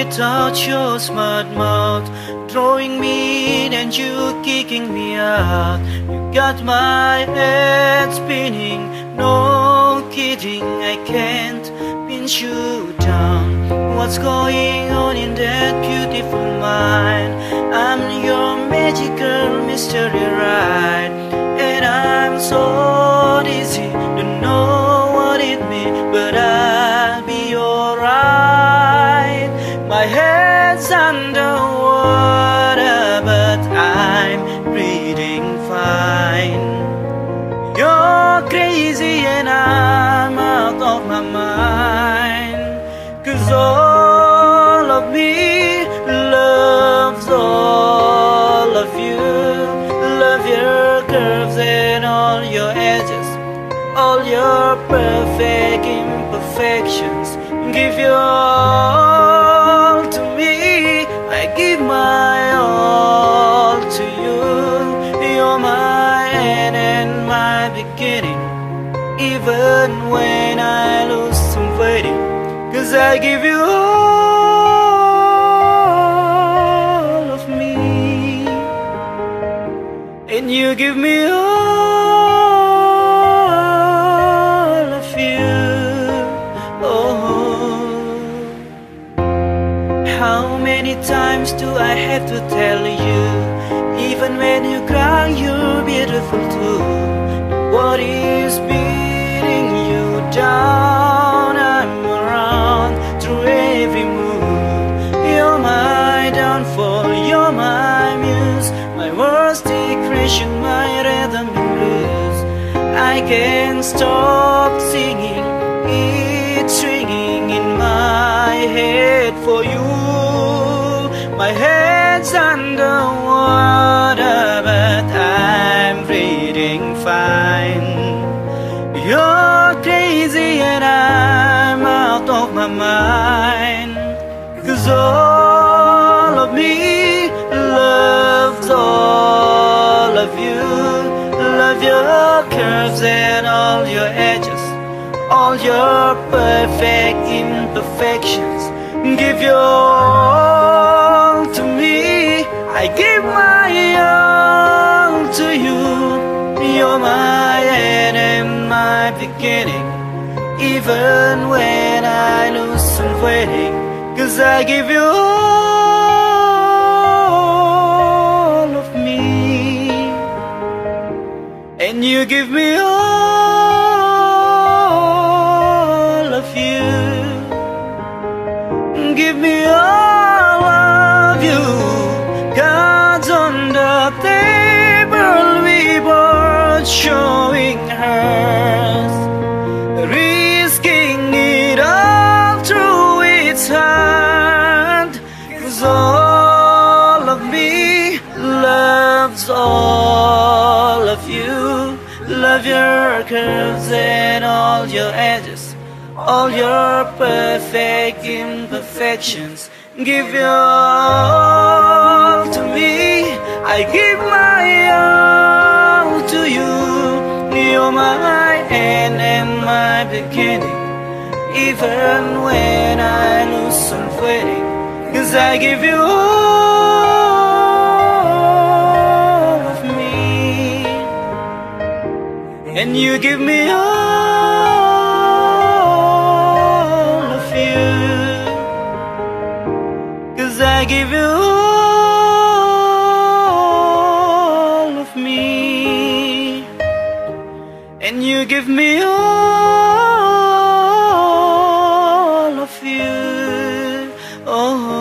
without your smart mouth, throwing me in and you kicking me out. You got my head spinning, no kidding, I can't pin you down. What's going on in that beautiful mind? I'm your magical mystery ride, and I'm so dizzy, don't know what it means, but I'll be alright. My head's underwater, but I'm breathing fine. You're crazy and I'm out of my mind, 'cause all of me loves all of you. Love your curves and all your edges, all your perfect imperfections. Give your all to me, I give my all to you. You're my end and my beginning, even when I lose some fighting, 'cause I give you all of me, and you give me all of you. Oh, how many times do I have to tell you, even when you cry you're beautiful too. What is beating you down? I'm around through every mood. You're my downfall, you're my muse, my worst depression, my rhythm and blues. I can't stop singing, it's ringing in my head for you. My head's underwater, but I'm breathing fine. You're crazy and I'm out of my mind, 'cause all of me loves all of you. Love your curves and all your edges, all your perfect imperfections. Give your all to me, I give my all to you. You're my end and my beginning, even when I lose some fighting, 'cause I give you all of me, and you give me all of you. Give me all of you. Cards on the table, we both showing hers, risking it all through its heart. 'Cause all of me loves all of you. Love your curves and all your edges, all your perfect imperfections. Give your all to me, I give my all to you. You're my end and my beginning, even when I lose some fighting, 'cause I give you all of me, and you give me all of you, 'cause I give you all of me, and you give me all of you. Oh.